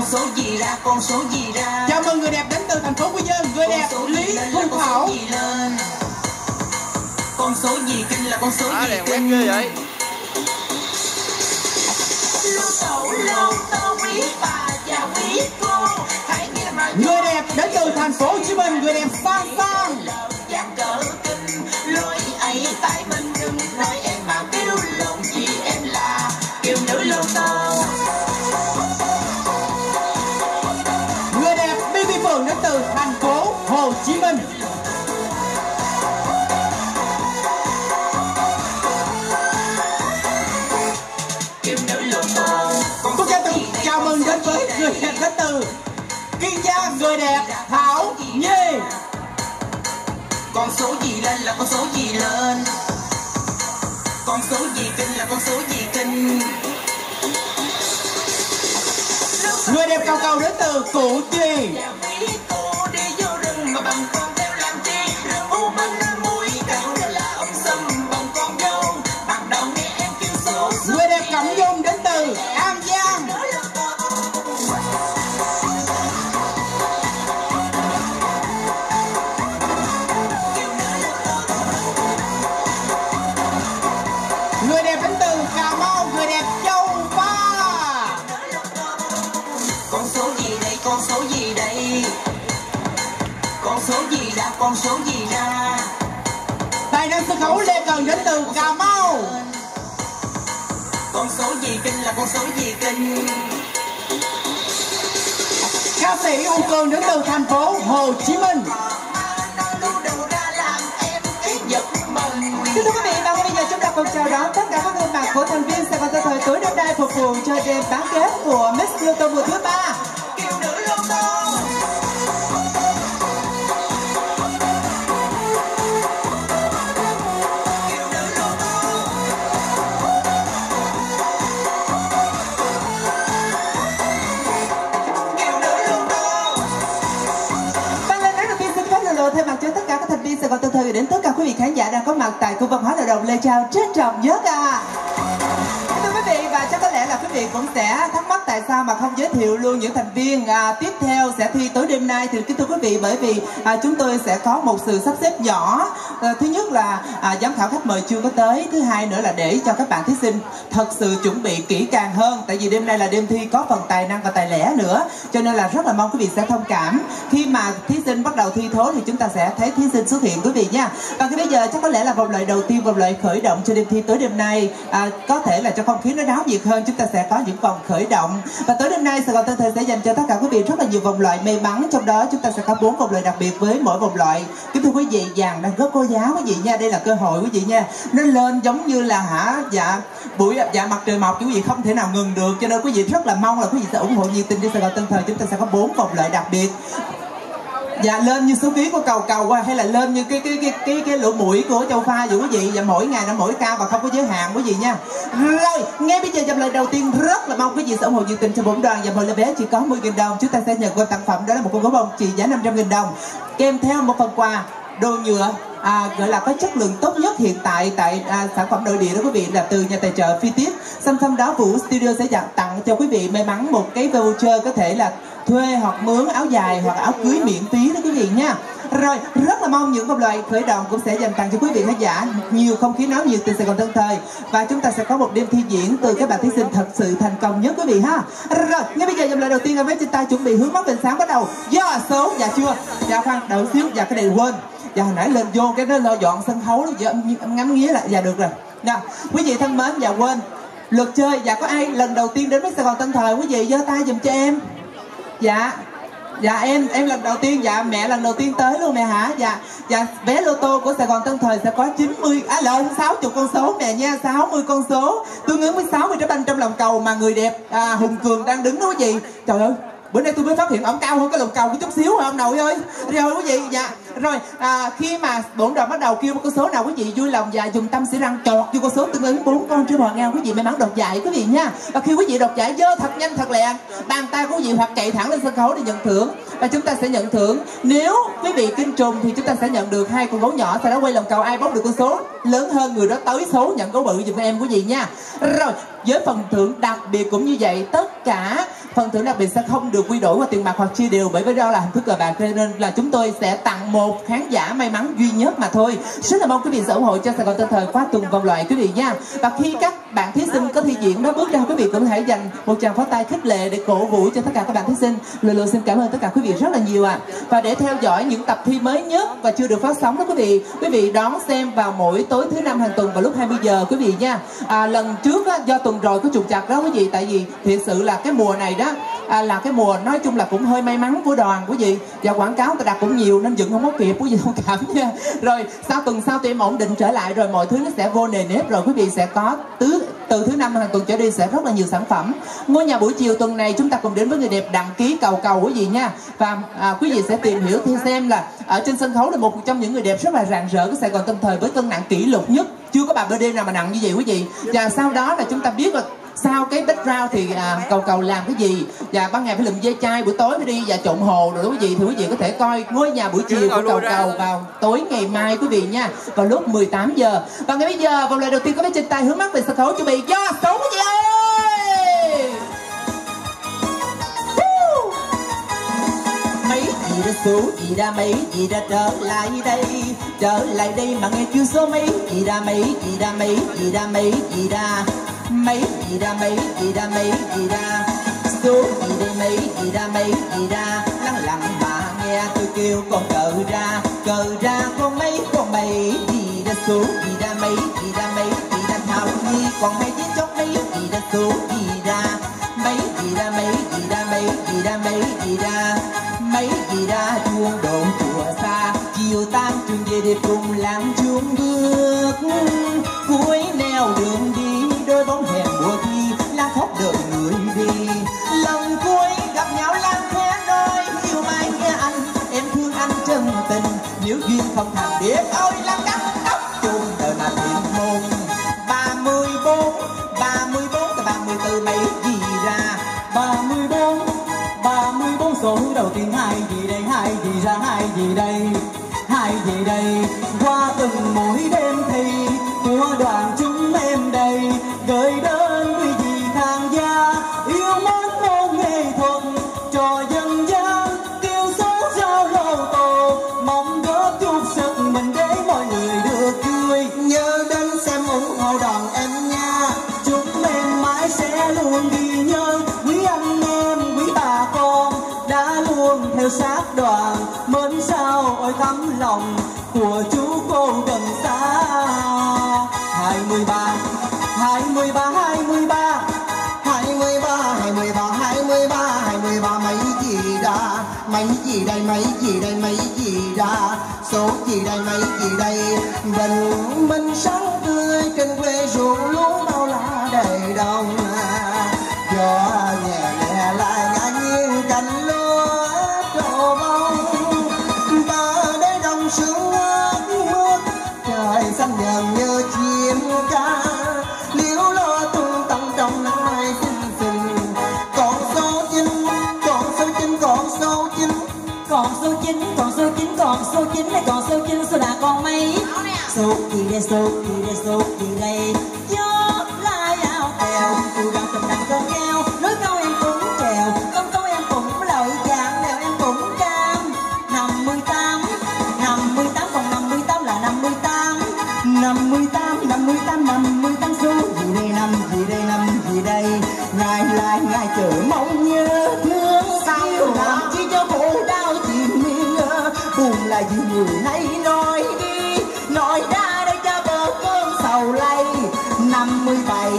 số gì ra, con số gì ra. Chào mừng người đẹp đến từ thành phố Quy Nhơn, người đẹp Lý Thu Thảo. Con số gì kinh là con số gì kinh. Ghê vậy. Người đẹp đến từ thành phố Hồ Chí Minh, người đẹp Sang Sang. Lối ấy tại mình đừng nói em mà kêu lộn gì em là kiều nữ lô tô. Người đẹp Bibi Phượng đến từ thành phố Hồ Chí Minh. Tôi chào mừng đến với người đẹp đến từ Kiên Giang, người đẹp Thảo Nhi. Con số gì lên là con số gì lên. Con số gì kinh là con số gì kinh. Người đẹp Cầu Cầu đến từ Củ Chi. Người đẹp Cẩm Dung đến từ An Giang. Người đẹp đến từ Cà Mau, người đẹp Châu Pha. Con số gì đây, con số gì đây. Con số gì ra, con số gì ra. Tài năng sân khấu Lê Cần đến từ Cà Mau. Con số gì kinh là con số gì kinh. Ca sĩ U Cường đến từ thành phố Hồ Chí Minh. Kính thưa quý vị, và bây giờ chúng ta cùng chào đón tất cả các gương mặt của thành viên Sài Gòn Tân Thời tối đêm nay phục vụ cho đêm bán kết của Miss Lô Tô mùa thứ 3. Kiều nữ lô tô. Thay mặt cho tất cả các thành viên Sài Gòn Tân Thời đến tất cả quý vị khán giả đang có mặt tại khu văn hóa lao động Lê Trao trân trọng nhất thưa quý vị, và chắc có lẽ là quý vị cũng sẽ thắc mắc tại sao mà không giới thiệu luôn những thành viên tiếp theo sẽ thi tối đêm nay. Thì kính thưa quý vị, bởi vì chúng tôi sẽ có một sự sắp xếp nhỏ. Thứ nhất là giám khảo khách mời chưa có tới, thứ hai nữa là để cho các bạn thí sinh thật sự chuẩn bị kỹ càng hơn, tại vì đêm nay là đêm thi có phần tài năng và tài lẻ nữa, cho nên là rất là mong quý vị sẽ thông cảm khi mà thí sinh bắt đầu thi thố thì chúng ta sẽ thấy thí sinh xuất hiện quý vị nha. Và bây giờ chắc có lẽ là vòng loại đầu tiên, vòng loại khởi động cho đêm thi tối đêm nay, có thể là cho không khí nó náo nhiệt hơn, chúng ta sẽ có những vòng khởi động. Và tối đêm nay Sài Gòn Tân Thời sẽ dành cho tất cả quý vị rất là nhiều vòng loại may mắn, trong đó chúng ta sẽ có 4 vòng loại đặc biệt với mỗi vòng loại. Kính thưa quý vị, vàng đang rất có giá quý vị nha, đây là cơ hội quý vị nha, nó lên giống như là mặt trời mọc, quý vị không thể nào ngừng được, cho nên quý vị rất là mong là quý vị sẽ ủng hộ nhiệt tình cho Sài Gòn Tân Thời. Chúng ta sẽ có 4 vòng loại đặc biệt. Dạ, lên như số ký của Cầu Cầu hay là lên như cái lỗ mũi của Châu Pha vậy quý vị. Và mỗi ngày nó mỗi cao và không có giới hạn quý vị nha. Rồi, ngay bây giờ dòng lời đầu tiên rất là mong quý vị sẽ ủng hộ nhiệt tình cho 4 đoàn. Và mỗi lời vé chỉ có 10.000 đồng. Chúng ta sẽ nhận qua tặng phẩm, đó là một con gấu bông trị giá 500.000 đồng, kèm theo một phần quà đồ nhựa gọi là có chất lượng tốt nhất hiện tại tại sản phẩm nội địa đó quý vị, là từ nhà tài trợ Phi Tiết. Song đó Vũ Studio sẽ tặng cho quý vị may mắn một cái voucher có thể là thuê hoặc mướn áo dài hoặc áo cưới miễn phí đó quý vị nha. Rồi, rất là mong những vòng loại khởi động cũng sẽ dành tặng cho quý vị khán giả nhiều không khí náo nhiệt từ Sài Gòn Tân Thời, và chúng ta sẽ có một đêm thi diễn từ các bạn thí sinh thật sự thành công nhất quý vị ha. Rồi, ngay bây giờ vòng loại đầu tiên là với trên tay chuẩn bị hướng mắt về sáng, bắt đầu do số. Dạ chưa, dạ khoan đợi xíu, dạ cái này quên, dạ hồi nãy lên vô cái đó lo dọn sân khấu đó, dạ ngắm nghía lại, dạ được rồi. Dạ, quý vị thân mến, dạ quên luật chơi. Dạ có ai lần đầu tiên đến với Sài Gòn Tân Thời quý vị giơ tay giùm cho em. Dạ em lần đầu tiên. Dạ mẹ lần đầu tiên tới luôn mẹ hả. Dạ vé lô tô của Sài Gòn Tân Thời sẽ có 60 con số mẹ nha, 60 con số tương ứng với 60 trái banh trong lòng cầu mà người đẹp Hùng Cường đang đứng đó quý vị. Trời ơi, bữa nay tôi mới phát hiện ổng cao hơn cái lòng cầu cái chút xíu hả ông nội ơi. Rồi quý vị, dạ rồi khi mà bổn đoàn bắt đầu kêu một con số nào quý vị vui lòng và dùng tâm sẽ răng chọt vô con số tương ứng 4 con trên bò ngang quý vị may mắn đoạt giải quý vị nha. Và khi quý vị đoạt giải giơ thật nhanh thật lẹ bàn tay của quý vị hoặc chạy thẳng lên sân khấu để nhận thưởng, và chúng ta sẽ nhận thưởng. Nếu quý vị kinh trùng thì chúng ta sẽ nhận được 2 con gấu nhỏ, sau đó quay lòng cầu ai bóc được con số lớn hơn người đó tới số nhận gấu bự giùm em quý vị nha. Rồi với phần thưởng đặc biệt cũng như vậy, tất cả cả. Phần thưởng đặc biệt sẽ không được quy đổi qua tiền mặt hoặc chia đều, bởi vì đó là hình thức cờ bạc, nên là chúng tôi sẽ tặng một khán giả may mắn duy nhất mà thôi. Rất là mong quý vị sẽ ủng hộ cho Sài Gòn Tân Thời qua tuần vòng loại quý vị nha. Và khi các bạn thí sinh có thi diễn đó bước ra, quý vị cũng có thể dành một tràng pháo tay khích lệ để cổ vũ cho tất cả các bạn thí sinh. Lời lời xin cảm ơn tất cả quý vị rất là nhiều ạ. Và để theo dõi những tập thi mới nhất và chưa được phát sóng đó quý vị đón xem vào mỗi tối thứ năm hàng tuần vào lúc 20 giờ quý vị nha. Lần trước á, do tuần rồi có trục trặc đó quý vị, tại vì thiệt sự là cái mùa này đó là cái mùa nói chung là cũng hơi may mắn của đoàn quý vị, và quảng cáo ta đặt cũng nhiều nên dựng không có kịp quý vị thông cảm nha. Rồi sau tuần sau tụi em ổn định trở lại rồi mọi thứ nó sẽ vô nề nếp rồi quý vị sẽ có từ thứ năm hàng tuần trở đi sẽ rất là nhiều sản phẩm. Ngôi nhà buổi chiều tuần này chúng ta cùng đến với người đẹp đăng ký cầu quý vị nha. Và quý vị sẽ tìm hiểu thì xem là ở trên sân khấu là một trong những người đẹp rất là rạng rỡ của Sài Gòn Tân Thời với cân nặng kỷ lục nhất, chưa có bà BD nào mà nặng như vậy quý vị. Và sau đó là chúng ta biết là sau cái background thì cầu làm cái gì, và ban ngày phải lượm dây chai, buổi tối phải đi và trộn hồ rồi đó quý vị. Thì quý vị có thể coi ngôi nhà buổi chiều của cầu vào tối ngày mai quý vị nha, vào lúc 18 giờ. Và ngay bây giờ vòng loại đầu tiên có mấy trên tay hướng mắt về sân khấu chuẩn bị do số quý vị ơi. Mấy gì đã số gì ra, mấy gì đã trở lại đây mà nghe kêu số mấy gì ra, mấy gì ra, mấy gì ra, mấy gì ra, mấy gì ra, mấy gì ra, mấy gì ra, số gì đây, mấy gì ra, mấy gì ra, lắng lặng mà nghe tôi kêu con cờ ra con mấy gì ra, số gì ra, mấy gì ra, mấy gì ra, thảo nhi còn hay với chốc mấy gì ra, số gì ra, mấy gì ra, mấy gì ra, mấy gì ra, mấy gì ra, mấy gì ra, chuông đồn chùa xa chiều tan trường về để cùng làm chuông bước cuối nẻo đường đi, đôi bóng hẹn mùa thi lang khóc đợi người đi, lần cuối gặp nhau lang khẽ đôi yêu mai nghe anh em thương anh chân tình, nếu duyên không thành biết ôi lang cắt tóc chung đời mà thiện môn. 34 cái 34 mấy gì ra, 34 số đầu tiên hai gì đây, hai gì ra, hai gì đây, hai gì đây, qua từng mỗi đêm thì của đoàn chúng em đây gửi đến quý vị khán giả yêu mến môn nghệ thuật trò dân gian kêu số giao lô tô, mong góp chút sức mình để mọi người được vui, nhớ đến xem ủng hộ đoàn em nha, chúng em mãi sẽ luôn ghi nhớ quý anh em quý bà con đã luôn theo sát đoàn, mến sao ôi thấm lòng của chú cô gần xa. 23 mấy gì ra, mấy gì đây, mấy gì đây, mấy gì ra, số gì đây, mấy gì đây, mình sống tươi trên quê ruộng lúa bao la đầy đồng, gió nhẹ nhẹ lại ngã nghiêng cành lúa trổ bông, ta để đồng sương mướt trời xanh nhờn như chim ca, liễu lo tung tăng trong nắng mai xinh xinh, còn số 9 này, còn số 9 số là con mấy, số gì đây, số gì đây, số gì đây, gió lai áo tèo từ đằng cầm đằng con keo, nói câu em cũng trèo, con câu em cũng lợi chạm, đèo em cũng cam. 58 còn 58 là 58 số gì đây, năm gì đây, năm gì đây, ngày lại ngày chờ mong nhớ thương sao làm chi cho khổ đau chìm miên, buồn là gì người nay nói đi, nói ra đây cho bờ cơn sầu lay. 57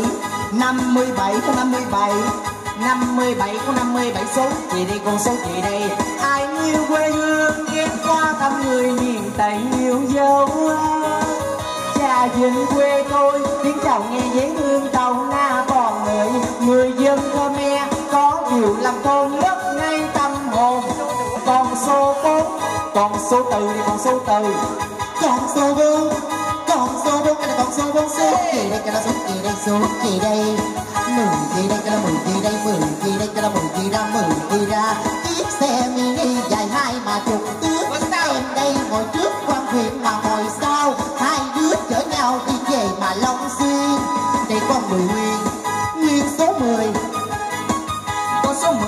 có 57 số gì đây, con số gì đây, ai yêu quê hương ghé qua thăm người miền Tây yêu dấu, cha dân quê tôi tiếng chào nghe dễ thương tàu na, còn người dân Khmer có điều làm con rất ngay tâm hồn, còn số 4 còn số từ đi, còn số từ, còn số 4 cái là còn số 4, số gì đây, cái là số gì đây, số gì đây, 10 gì đây, cái là 10 gì đây, 10 gì đây, cái là 10 gì ra, 10 gì ra, chiếc xe mini dài 20 thước, em đây ngồi trước quan huyện mà ngồi sau, hai đứa chở nhau đi về mà Long Xuyên, đây con 10 nguyên số 10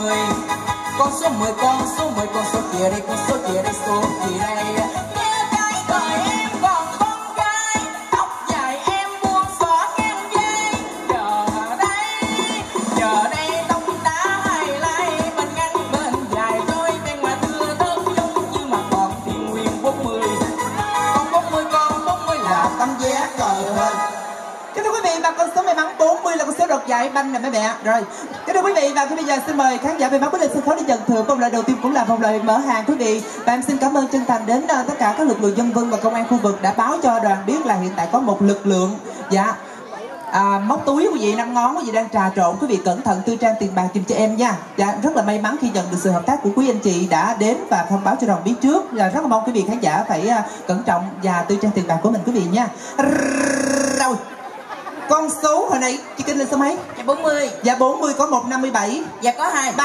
10. Con số 10, con số 10, con số kia đây, con số kia đây, số kia đây. Nghe cái thời em còn con gái, tóc dài em buông xõa ngang vai. Giờ đây tóc đã hai lai, bên ngắn bên dài đôi bên mà thưa thớt giống như mà còn thiên nguyên 40. Con 40, con 40 là tâm giác cờ hình. Kính thưa quý vị và con số may mắn 40 là con số đột giải banh nè mấy mẹ. Rồi, kính thưa quý vị và bây giờ xin mời khán giả may mắn bước lên sân khấu để nhận thưởng. Vòng loại đầu tiên cũng là vòng loại mở hàng quý vị. Và em xin cảm ơn chân thành đến tất cả các lực lượng dân quân và công an khu vực đã báo cho đoàn biết là hiện tại có một lực lượng móc túi quý vị 5 ngón quý vị đang trà trộn. Quý vị cẩn thận tư trang tiền bạc dùm cho em nha. Rất là may mắn khi nhận được sự hợp tác của quý anh chị đã đến và thông báo cho đoàn biết trước. Rất là mong quý vị khán giả phải cẩn trọng và tư trang tiền bạc của mình quý vị nha. Rồi, con số hồi nãy chị Kinh lên số mấy? Dạ 40. Dạ 40 có 157. Dạ có 2.